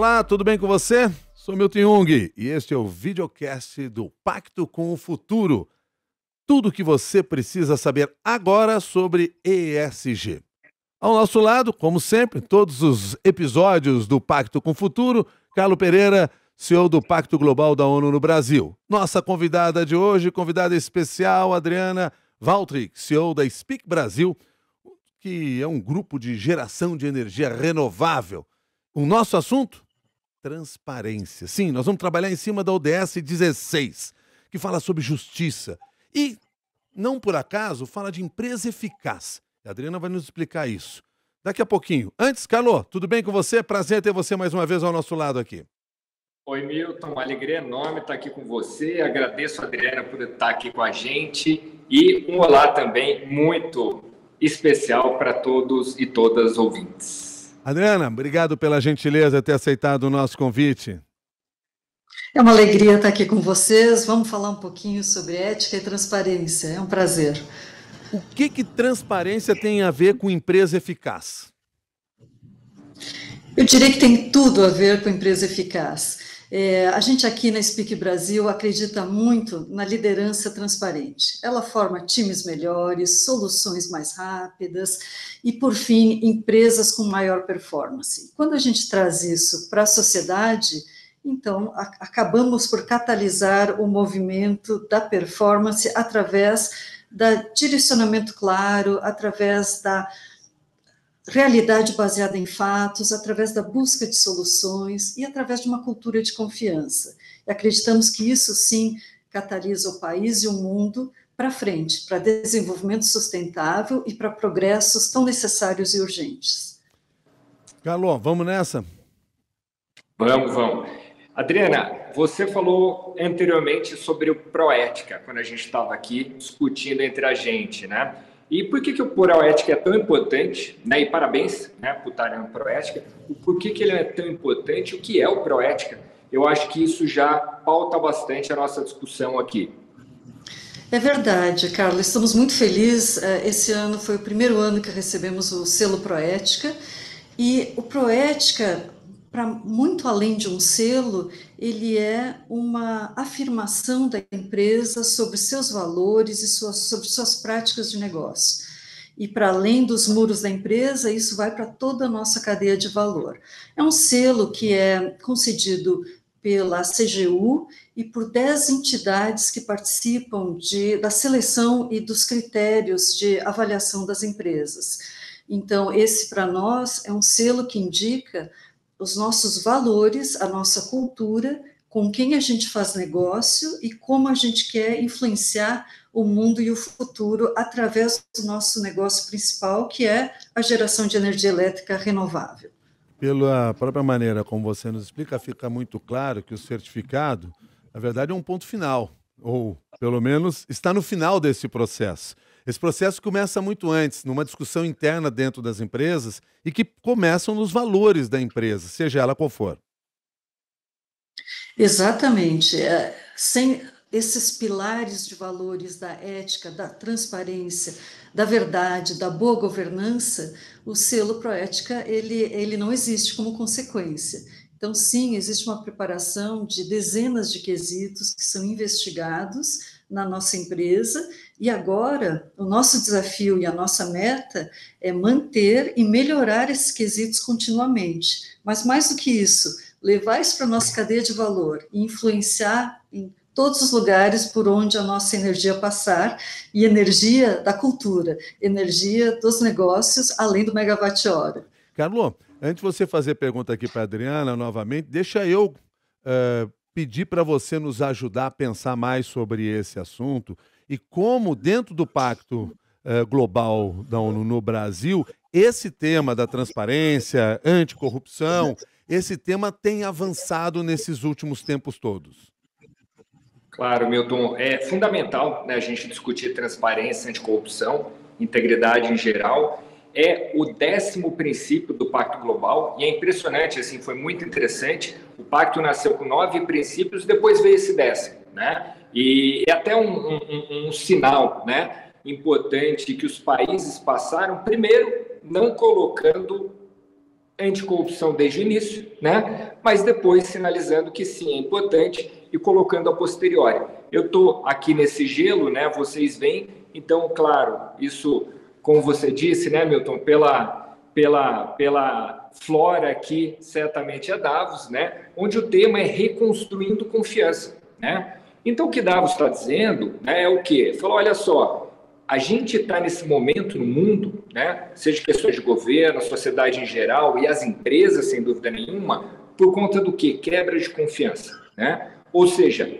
Olá, tudo bem com você? Sou Milton Jung e este é o videocast do Pacto com o Futuro. Tudo o que você precisa saber agora sobre ESG. Ao nosso lado, como sempre, todos os episódios do Pacto com o Futuro, Carlo Pereira, CEO do Pacto Global da ONU no Brasil. Nossa convidada de hoje, convidada especial, Adriana Waltrich, CEO da Speak Brasil, que é um grupo de geração de energia renovável. O nosso assunto? Transparência. Sim, nós vamos trabalhar em cima da ODS 16, que fala sobre justiça. E, não por acaso, fala de empresa eficaz. A Adriana vai nos explicar isso daqui a pouquinho. Antes, Carlo, tudo bem com você? Prazer ter você mais uma vez ao nosso lado aqui. Oi, Milton. Uma alegria enorme estar aqui com você. Agradeço a Adriana por estar aqui com a gente. E um olá também muito especial para todos e todas os ouvintes. Adriana, obrigado pela gentileza de ter aceitado o nosso convite. É uma alegria estar aqui com vocês. Vamos falar um pouquinho sobre ética e transparência. É um prazer. O que transparência tem a ver com empresa eficaz? Eu diria que tem tudo a ver com empresa eficaz. A gente aqui na Speak Brasil acredita muito na liderança transparente. Ela forma times melhores, soluções mais rápidas e, por fim, empresas com maior performance. Quando a gente traz isso para a sociedade, então acabamos por catalisar o movimento da performance através do direcionamento claro, através da realidade baseada em fatos, através da busca de soluções e através de uma cultura de confiança. E acreditamos que isso, sim, catalisa o país e o mundo para frente, para desenvolvimento sustentável e para progressos tão necessários e urgentes. Carlo, vamos nessa? Vamos. Adriana, você falou anteriormente sobre o Proética, quando a gente estava aqui discutindo entre a gente, né? E por que o Proética é tão importante, né? E parabéns, né, por estar no Proética. Por que ele é tão importante? O que é o Proética? Eu acho que isso já pauta bastante a nossa discussão aqui. É verdade, Carlos. Estamos muito felizes. Esse ano foi o primeiro ano que recebemos o selo Proética. E o Proética, para muito além de um selo, ele é uma afirmação da empresa sobre seus valores e sobre suas práticas de negócio. E para além dos muros da empresa, isso vai para toda a nossa cadeia de valor. É um selo que é concedido pela CGU e por 10 entidades que participam da seleção e dos critérios de avaliação das empresas. Então, esse para nós é um selo que indica os nossos valores, a nossa cultura, com quem a gente faz negócio e como a gente quer influenciar o mundo e o futuro através do nosso negócio principal, que é a geração de energia elétrica renovável. Pela própria maneira como você nos explica, fica muito claro que o certificado, na verdade, é um ponto final, ou pelo menos está no final desse processo. Esse processo começa muito antes, numa discussão interna dentro das empresas e que começam nos valores da empresa, seja ela qual for. Exatamente. Sem esses pilares de valores da ética, da transparência, da verdade, da boa governança, o selo Proética, ele não existe como consequência. Então, sim, existe uma preparação de dezenas de quesitos que são investigados na nossa empresa, e agora o nosso desafio e a nossa meta é manter e melhorar esses quesitos continuamente. Mas mais do que isso, levar isso para a nossa cadeia de valor e influenciar em todos os lugares por onde a nossa energia passar, e energia da cultura, energia dos negócios, além do megawatt-hora. Carlo, antes de você fazer pergunta aqui para a Adriana novamente, deixa eu pedir para você nos ajudar a pensar mais sobre esse assunto e como, dentro do Pacto Global da ONU no Brasil, esse tema da transparência, anticorrupção, esse tema tem avançado nesses últimos tempos todos. Claro, Milton, é fundamental, né, a gente discutir transparência, anticorrupção, integridade em geral. É o 10º princípio do Pacto Global e é impressionante, assim, foi muito interessante. O Pacto nasceu com 9 princípios, depois veio esse 10º, né? E é até um sinal, né, importante que os países passaram, primeiro, não colocando anticorrupção desde o início, né? Mas depois sinalizando que sim, é importante e colocando a posteriori. Eu estou aqui nesse gelo, né? Vocês veem, então, claro, isso, como você disse, né, Milton, pela flora aqui, certamente é Davos, né? Onde o tema é reconstruindo confiança, né? Então, o que Davos está dizendo, né, é o quê? Falou, olha só, a gente está nesse momento no mundo, né, seja questões de governo, a sociedade em geral e as empresas, sem dúvida nenhuma, por conta do quê? Quebra de confiança, né? Ou seja,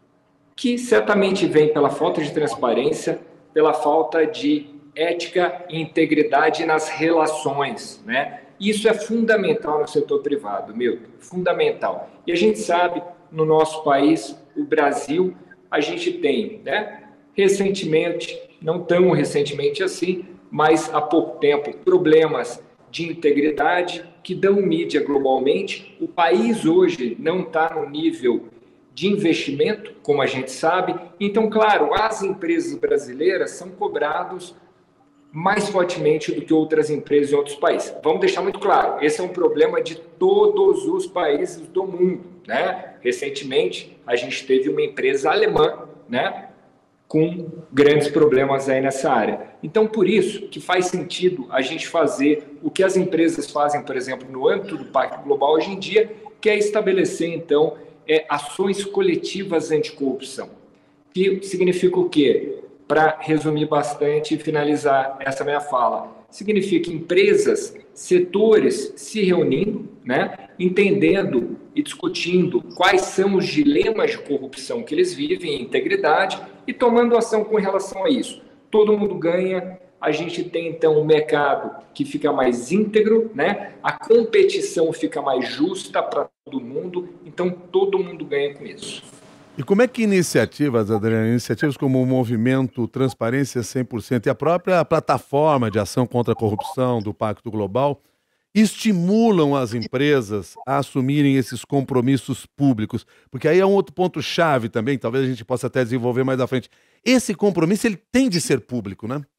que certamente vem pela falta de transparência, pela falta de ética e integridade nas relações, né? Isso é fundamental no setor privado, Milton, fundamental. E a gente sabe, no nosso país, o Brasil, a gente tem, né, recentemente, não tão recentemente assim, mas há pouco tempo, problemas de integridade que dão mídia globalmente. O país hoje não está no nível de investimento, como a gente sabe. Então, claro, as empresas brasileiras são cobradas mais fortemente do que outras empresas em outros países. Vamos deixar muito claro, esse é um problema de todos os países do mundo, né? Recentemente, a gente teve uma empresa alemã, né, com grandes problemas aí nessa área. Então, por isso que faz sentido a gente fazer o que as empresas fazem, por exemplo, no âmbito do Pacto Global hoje em dia, que é estabelecer, então, ações coletivas anticorrupção. Que significa o quê? Para resumir bastante e finalizar essa minha fala, significa empresas, setores se reunindo, né, entendendo e discutindo quais são os dilemas de corrupção que eles vivem, integridade, e tomando ação com relação a isso. Todo mundo ganha, a gente tem então um mercado que fica mais íntegro, né, a competição fica mais justa para todo mundo, então todo mundo ganha com isso. E como é que iniciativas, Adriana, iniciativas como o Movimento Transparência 100% e a própria plataforma de ação contra a corrupção do Pacto Global estimulam as empresas a assumirem esses compromissos públicos? Porque aí é um outro ponto-chave também, talvez a gente possa até desenvolver mais à frente. Esse compromisso, ele tem de ser público, né?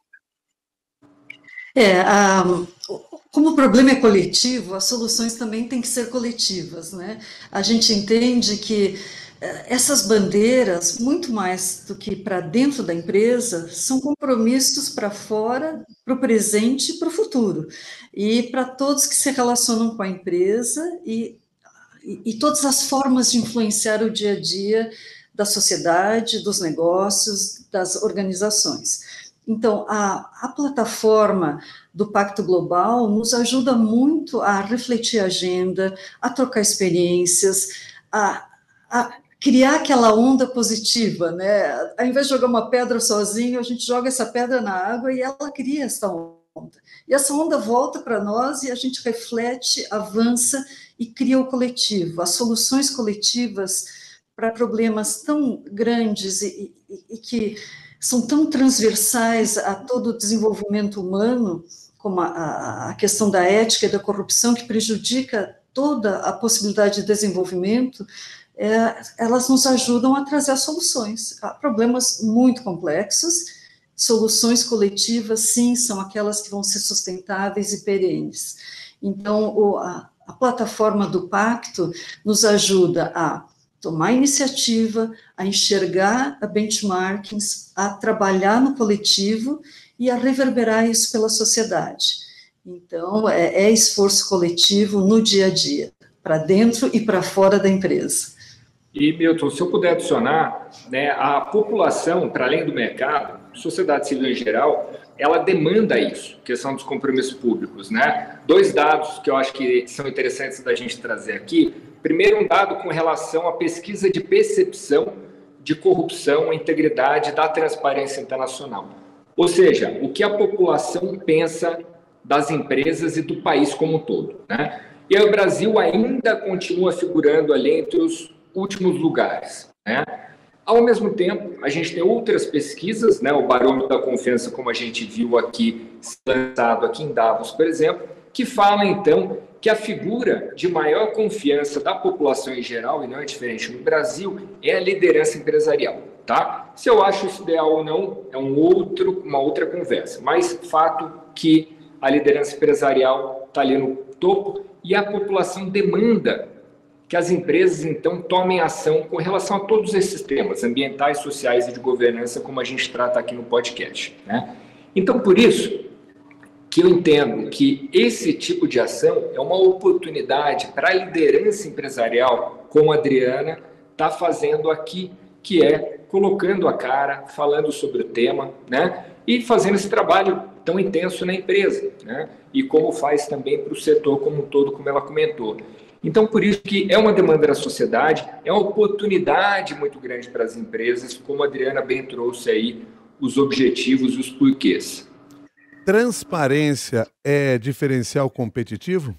Como o problema é coletivo, as soluções também têm que ser coletivas, né? A gente entende que essas bandeiras, muito mais do que para dentro da empresa, são compromissos para fora, para o presente e para o futuro. E para todos que se relacionam com a empresa e todas as formas de influenciar o dia a dia da sociedade, dos negócios, das organizações. Então, a plataforma do Pacto Global nos ajuda muito a refletir a agenda, a trocar experiências, a criar aquela onda positiva, né? Ao invés de jogar uma pedra sozinho, a gente joga essa pedra na água e ela cria essa onda. E essa onda volta para nós e a gente reflete, avança e cria o coletivo. As soluções coletivas para problemas tão grandes e que são tão transversais a todo o desenvolvimento humano, como a questão da ética e da corrupção, que prejudica toda a possibilidade de desenvolvimento, elas nos ajudam a trazer soluções a problemas muito complexos. Soluções coletivas, sim, são aquelas que vão ser sustentáveis e perenes. Então, a plataforma do Pacto nos ajuda a tomar iniciativa, a enxergar a benchmarkings, a trabalhar no coletivo e a reverberar isso pela sociedade. Então, é esforço coletivo no dia a dia, para dentro e para fora da empresa. E, Milton, se eu puder adicionar, né, a população, para além do mercado, sociedade civil em geral, ela demanda isso, questão dos compromissos públicos, né? 2 dados que eu acho que são interessantes da gente trazer aqui. Primeiro, um dado com relação à pesquisa de percepção de corrupção, integridade da transparência internacional. Ou seja, o que a população pensa das empresas e do país como um todo, né? E aí o Brasil ainda continua figurando ali entre os últimos lugares, né? Ao mesmo tempo, a gente tem outras pesquisas, né? O Barômetro da Confiança, como a gente viu aqui, lançado aqui em Davos, por exemplo, que fala, então, que a figura de maior confiança da população em geral, e não é diferente no Brasil, é a liderança empresarial, tá? Se eu acho isso ideal ou não, é uma outra conversa, mas fato que a liderança empresarial está ali no topo, e a população demanda que as empresas, então, tomem ação com relação a todos esses temas, ambientais, sociais e de governança, como a gente trata aqui no podcast, né? Então, por isso que eu entendo que esse tipo de ação é uma oportunidade para a liderança empresarial, como a Adriana está fazendo aqui, que é colocando a cara, falando sobre o tema, né? E fazendo esse trabalho tão intenso na empresa, né? E como faz também para o setor como um todo, como ela comentou. Então, por isso que é uma demanda da sociedade, é uma oportunidade muito grande para as empresas, como a Adriana bem trouxe aí os objetivos e os porquês. Transparência é diferencial competitivo?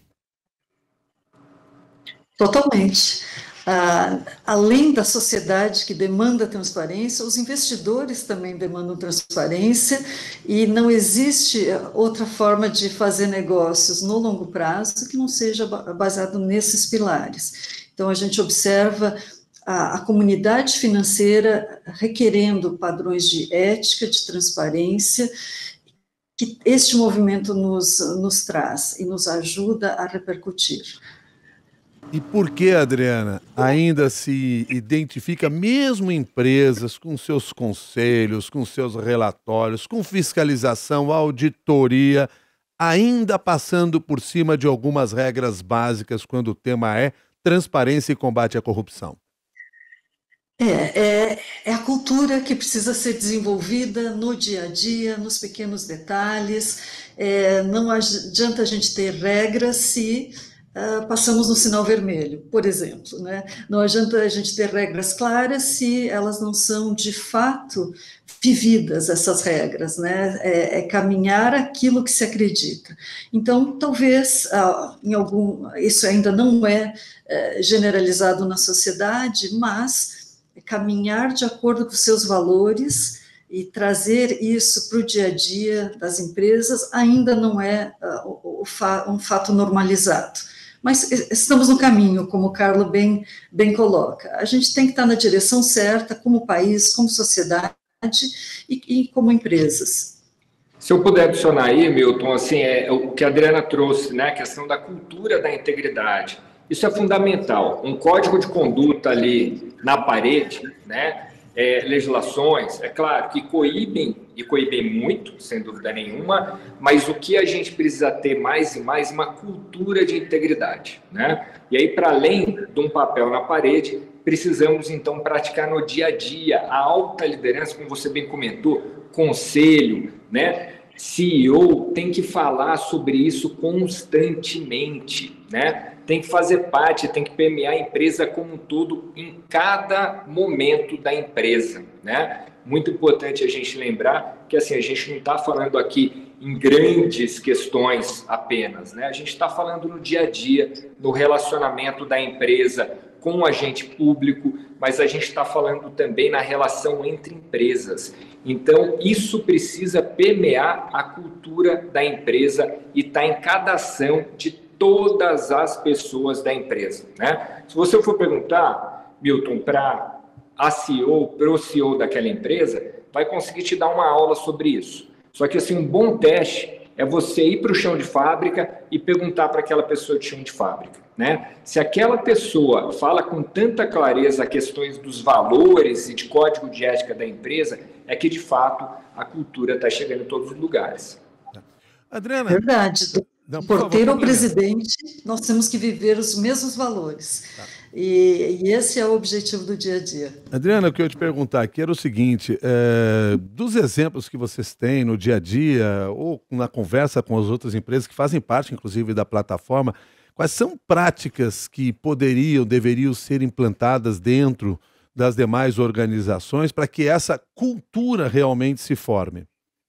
Totalmente. Além da sociedade que demanda transparência, os investidores também demandam transparência e não existe outra forma de fazer negócios no longo prazo que não seja baseado nesses pilares. Então, a gente observa a comunidade financeira requerendo padrões de ética, de transparência, que este movimento nos traz e nos ajuda a repercutir. E por que, Adriana, ainda se identifica, mesmo empresas, com seus conselhos, com seus relatórios, com fiscalização, auditoria, ainda passando por cima de algumas regras básicas quando o tema é transparência e combate à corrupção? É a cultura que precisa ser desenvolvida no dia a dia, nos pequenos detalhes. Não adianta a gente ter regras se passamos no sinal vermelho, por exemplo, né? Não adianta a gente ter regras claras se elas não são de fato vividas, essas regras, né? É caminhar aquilo que se acredita. Então, talvez isso ainda não é generalizado na sociedade, mas caminhar de acordo com seus valores e trazer isso para o dia a dia das empresas ainda não é um fato normalizado. Mas estamos no caminho, como o Carlos bem coloca. A gente tem que estar na direção certa, como país, como sociedade e como empresas. Se eu puder adicionar aí, Milton, assim, o que a Adriana trouxe, né, a questão da cultura da integridade. Isso é fundamental. Um código de conduta ali na parede, né, legislações, é claro, que coíbem muito, sem dúvida nenhuma, mas o que a gente precisa ter mais e mais é uma cultura de integridade, né? E aí, para além de um papel na parede, precisamos, então, praticar no dia a dia a alta liderança, como você bem comentou, conselho, né? CEO tem que falar sobre isso constantemente, né? Tem que fazer parte, tem que permear a empresa como um todo em cada momento da empresa, né? Muito importante a gente lembrar que assim, a gente não está falando aqui em grandes questões apenas, né? A gente está falando no dia a dia, no relacionamento da empresa com o agente público, mas a gente está falando também na relação entre empresas. Então, isso precisa permear a cultura da empresa e está em cada ação de todas as pessoas da empresa, né? Se você for perguntar, Milton, para a CEO, para o CEO daquela empresa, vai conseguir te dar uma aula sobre isso. Só que assim, um bom teste é você ir para o chão de fábrica e perguntar para aquela pessoa de chão de fábrica, né? Se aquela pessoa fala com tanta clareza questões dos valores e de código de ética da empresa, é que de fato a cultura está chegando em todos os lugares. Adriana, verdade. Do porteiro ao presidente, nós temos que viver os mesmos valores. Tá. E esse é o objetivo do dia a dia. Adriana, o que eu ia te perguntar aqui era o seguinte, dos exemplos que vocês têm no dia a dia, ou na conversa com as outras empresas que fazem parte, inclusive, da plataforma, quais são práticas que deveriam ser implantadas dentro das demais organizações para que essa cultura realmente se forme?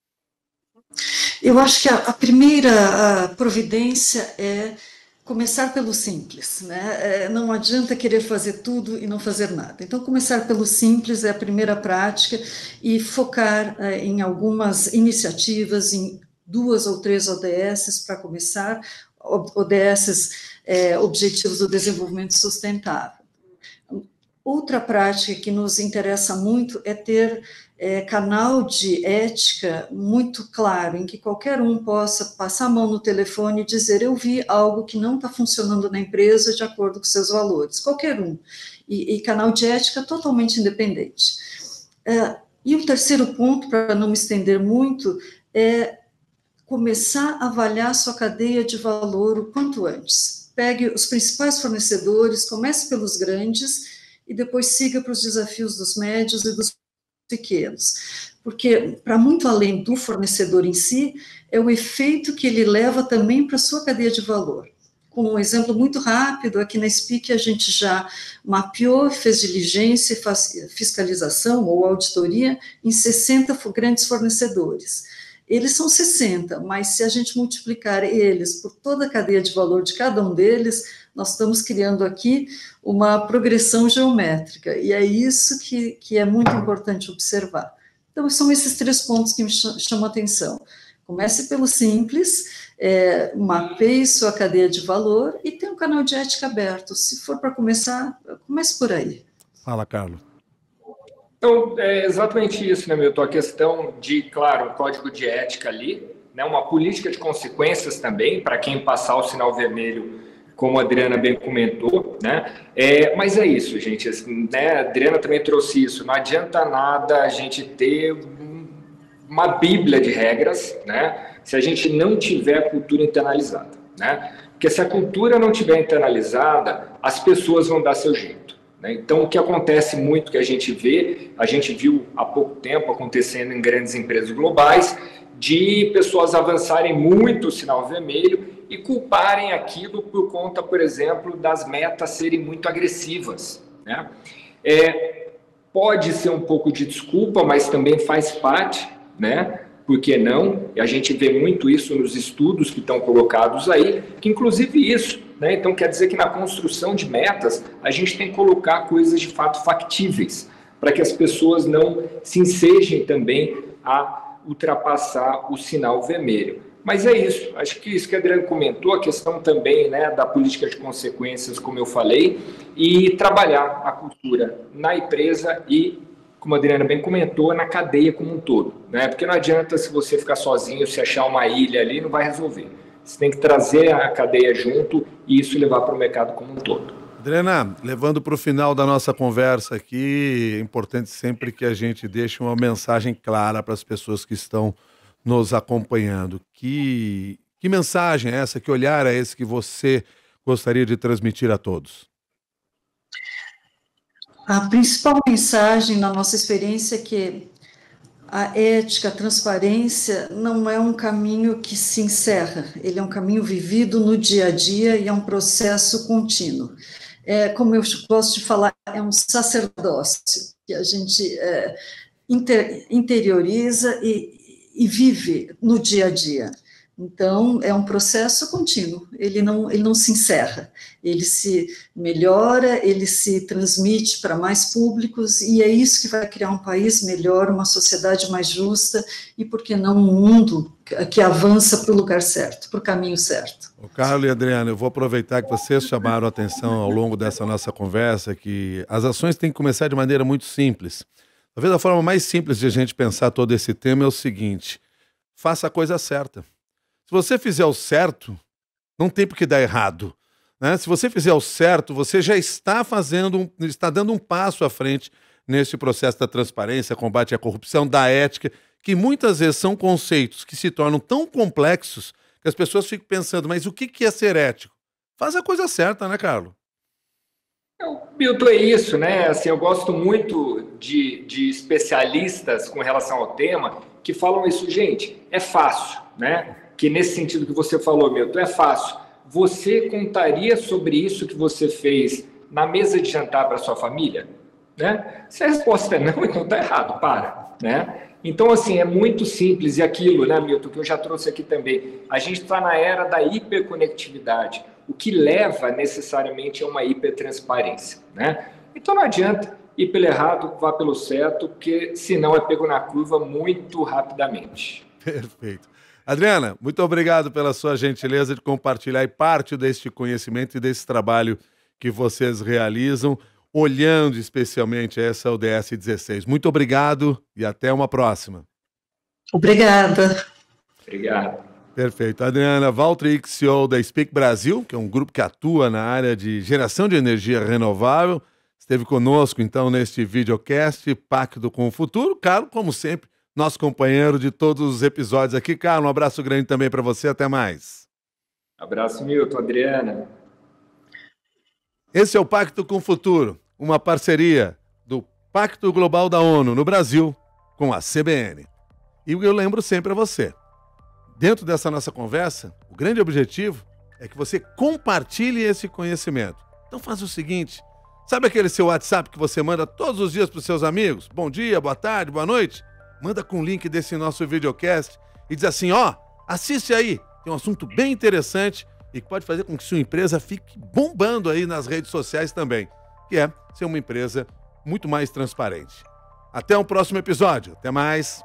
Eu acho que a primeira providência é começar pelo simples, né? Não adianta querer fazer tudo e não fazer nada. Então, começar pelo simples é a primeira prática e focar em algumas iniciativas, em 2 ou 3 ODSs para começar, ODSs, Objetivos do Desenvolvimento Sustentável. Outra prática que nos interessa muito é ter canal de ética muito claro, em que qualquer um possa passar a mão no telefone e dizer: eu vi algo que não está funcionando na empresa de acordo com seus valores, qualquer um, e canal de ética totalmente independente. E o terceiro ponto, para não me estender muito, é começar a avaliar sua cadeia de valor o quanto antes. Pegue os principais fornecedores, comece pelos grandes e depois siga para os desafios dos médios e dos pequenos. Porque, para muito além do fornecedor em si, é o efeito que ele leva também para a sua cadeia de valor. Com um exemplo muito rápido, aqui na SPIC a gente já mapeou, fez diligência e fiscalização ou auditoria em 60 grandes fornecedores. Eles são 60, mas se a gente multiplicar eles por toda a cadeia de valor de cada um deles, nós estamos criando aqui uma progressão geométrica, e é isso que é muito importante observar. Então, são esses 3 pontos que me chamam a atenção. Comece pelo simples, mapeie sua cadeia de valor e tenha um canal de ética aberto. Se for para começar, comece por aí. Fala, Carlos. Então, é exatamente isso, né, Milton? A questão de, claro, um código de ética ali, né, uma política de consequências também, para quem passar o sinal vermelho, como a Adriana bem comentou, né? Mas é isso, gente, assim, né? A Adriana também trouxe isso. Não adianta nada a gente ter uma bíblia de regras, né? Se a gente não tiver a cultura internalizada, né? Porque se a cultura não tiver internalizada, as pessoas vão dar seu jeito. Então, o que acontece muito, que a gente viu há pouco tempo acontecendo em grandes empresas globais, de pessoas avançarem muito o sinal vermelho e culparem aquilo por conta, por exemplo, das metas serem muito agressivas, né? Pode ser um pouco de desculpa, mas também faz parte, né? Por que não? E a gente vê muito isso nos estudos que estão colocados aí, que inclusive isso, né? Então quer dizer que na construção de metas a gente tem que colocar coisas de fato factíveis, para que as pessoas não se ensejem também a ultrapassar o sinal vermelho. Mas é isso, acho que isso que a Adriana comentou, a questão também, né, da política de consequências, como eu falei, e trabalhar a cultura na empresa e, como a Adriana bem comentou, na cadeia como um todo, né? Porque não adianta se você ficar sozinho, se achar uma ilha ali, não vai resolver. Você tem que trazer a cadeia junto e isso levar para o mercado como um todo. Adriana, levando para o final da nossa conversa aqui, é importante sempre que a gente deixe uma mensagem clara para as pessoas que estão nos acompanhando. Que mensagem é essa, que olhar é esse que você gostaria de transmitir a todos? A principal mensagem na nossa experiência é que a ética, a transparência não é um caminho que se encerra, ele é um caminho vivido no dia a dia e é um processo contínuo. Como eu gosto de falar, é um sacerdócio que a gente interioriza e vive no dia a dia. Então, é um processo contínuo, ele não se encerra, ele se melhora, ele se transmite para mais públicos, e é isso que vai criar um país melhor, uma sociedade mais justa, e, por que não, um mundo que avança para o lugar certo, para o caminho certo. Carlos e Adriana, eu vou aproveitar que vocês chamaram a atenção ao longo dessa nossa conversa, que as ações têm que começar de maneira muito simples. Talvez a forma mais simples de a gente pensar todo esse tema é o seguinte: faça a coisa certa. Se você fizer o certo, não tem por que dar errado, né? Se você fizer o certo, você já está está dando um passo à frente nesse processo da transparência, combate à corrupção, da ética, que muitas vezes são conceitos que se tornam tão complexos que as pessoas ficam pensando, mas o que é ser ético? Faz a coisa certa, né, Carlos? Milton, é isso, né? Assim, eu gosto muito de especialistas com relação ao tema que falam isso, gente, é fácil, né? Que nesse sentido que você falou, Milton, é fácil. Você contaria sobre isso que você fez na mesa de jantar para sua família? Né? Se a resposta é não, então está errado, né? Então, assim, é muito simples. E aquilo, né, Milton, que eu já trouxe aqui também, a gente está na era da hiperconectividade, o que leva necessariamente a uma hipertransparência, né? Então não adianta ir pelo errado, vá pelo certo, porque senão é pego na curva muito rapidamente. Perfeito. Adriana, muito obrigado pela sua gentileza de compartilhar parte deste conhecimento e desse trabalho que vocês realizam. olhando especialmente essa ODS 16. Muito obrigado e até uma próxima. Obrigada. Obrigado. Perfeito. Adriana Waltrix, CEO da Speak Brasil, que é um grupo que atua na área de geração de energia renovável, esteve conosco, então, neste videocast, Pacto com o Futuro. Carlos, como sempre, nosso companheiro de todos os episódios aqui. Carlos, um abraço grande também para você. Até mais. Abraço, Milton, Adriana. Esse é o Pacto com o Futuro, uma parceria do Pacto Global da ONU no Brasil com a CBN. E eu lembro sempre a você, dentro dessa nossa conversa, o grande objetivo é que você compartilhe esse conhecimento. Então faz o seguinte, sabe aquele seu WhatsApp que você manda todos os dias para os seus amigos? Bom dia, boa tarde, boa noite. Manda com o link desse nosso videocast e diz assim, assiste aí, tem um assunto bem interessante e que pode fazer com que sua empresa fique bombando aí nas redes sociais também, que é ser uma empresa muito mais transparente. Até o próximo episódio. Até mais.